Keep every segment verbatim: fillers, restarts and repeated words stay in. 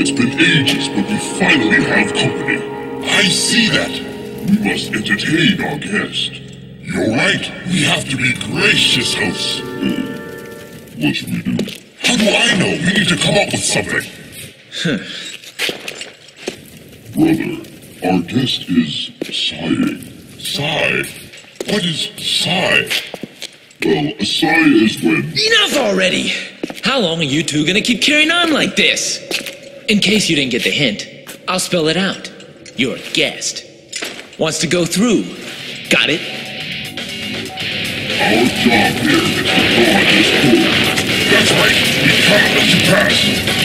It's been ages, but we finally have company. I see that. We must entertain our guest. You're right. We have to be gracious hosts. Uh, what should we do? How do I know? We need to come up with something. Brother, our guest is sighing. Sigh? What is sigh? Well, a sigh is when... Enough already! How long are you two gonna keep carrying on like this? In case you didn't get the hint, I'll spell it out. Your guest wants to go through. Got it? Our job here is to guard this pool. That's right. We can't let you pass.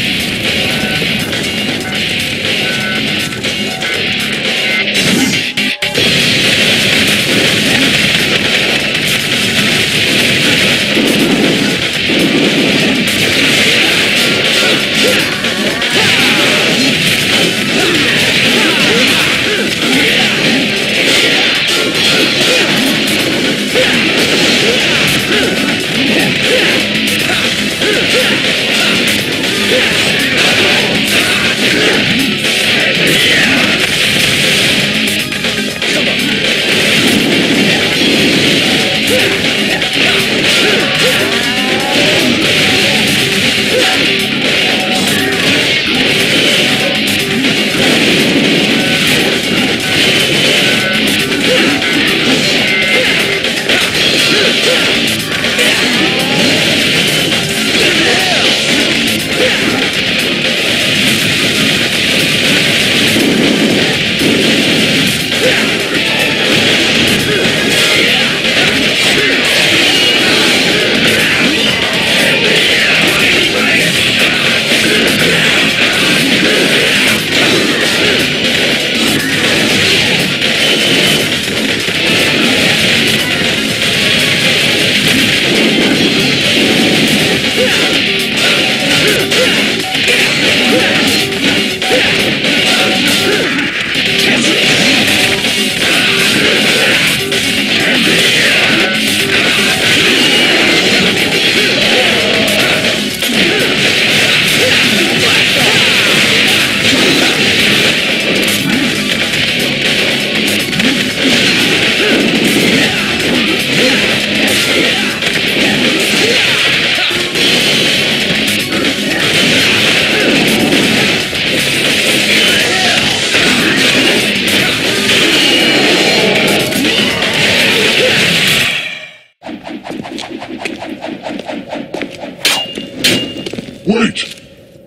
Wait!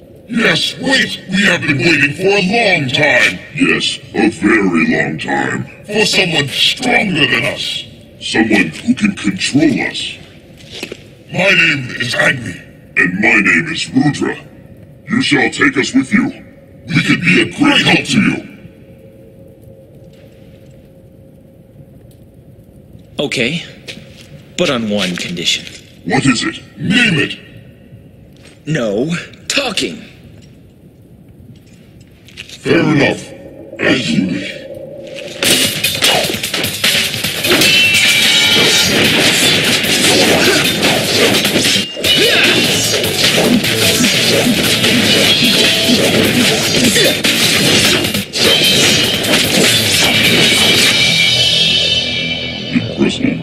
Yes, wait! We have been waiting for a long time! Yes, a very long time. For someone stronger than us. Someone who can control us. My name is Agni. And my name is Rudra. You shall take us with you. We could be a great help to you. Okay, but on one condition. What is it? Name it! No talking. Fair enough. As you wish. Impressive.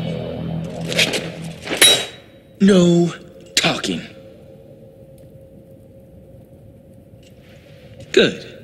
No talking. Good.